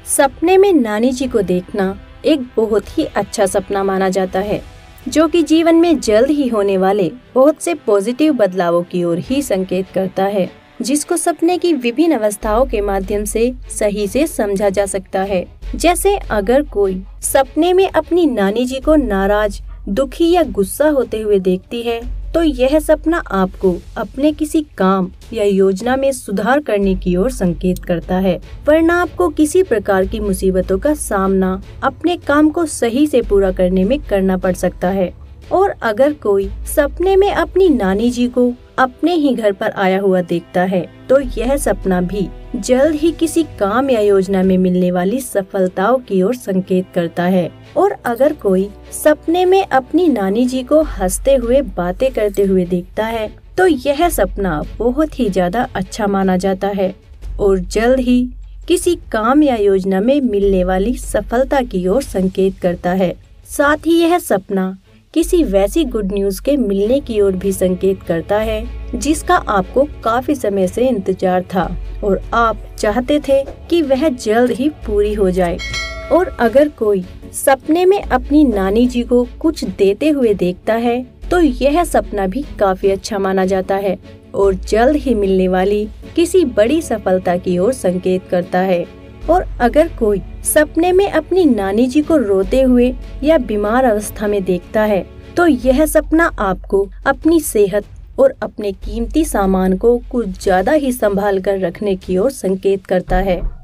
सपने में नानी जी को देखना एक बहुत ही अच्छा सपना माना जाता है, जो कि जीवन में जल्द ही होने वाले बहुत से पॉजिटिव बदलावों की ओर ही संकेत करता है, जिसको सपने की विभिन्न अवस्थाओं के माध्यम से सही से समझा जा सकता है। जैसे अगर कोई सपने में अपनी नानी जी को नाराज, दुखी या गुस्सा होते हुए देखती है, तो यह सपना आपको अपने किसी काम या योजना में सुधार करने की ओर संकेत करता है, वरना आपको किसी प्रकार की मुसीबतों का सामना अपने काम को सही से पूरा करने में करना पड़ सकता है। और अगर कोई सपने में अपनी नानी जी को अपने ही घर पर आया हुआ देखता है, तो यह सपना भी जल्द ही किसी काम या योजना में मिलने वाली सफलताओं की ओर संकेत करता है। और अगर कोई सपने में अपनी नानी जी को हंसते हुए बातें करते हुए देखता है, तो यह सपना बहुत ही ज्यादा अच्छा माना जाता है और जल्द ही किसी काम या योजना में मिलने वाली सफलता की ओर संकेत करता है। साथ ही यह सपना किसी वैसी गुड न्यूज के मिलने की ओर भी संकेत करता है, जिसका आपको काफी समय से इंतजार था और आप चाहते थे कि वह जल्द ही पूरी हो जाए। और अगर कोई सपने में अपनी नानी जी को कुछ देते हुए देखता है, तो यह सपना भी काफी अच्छा माना जाता है और जल्द ही मिलने वाली किसी बड़ी सफलता की ओर संकेत करता है। और अगर कोई सपने में अपनी नानी जी को रोते हुए या बीमार अवस्था में देखता है, तो यह सपना आपको अपनी सेहत और अपने कीमती सामान को कुछ ज्यादा ही संभाल कर रखने की ओर संकेत करता है।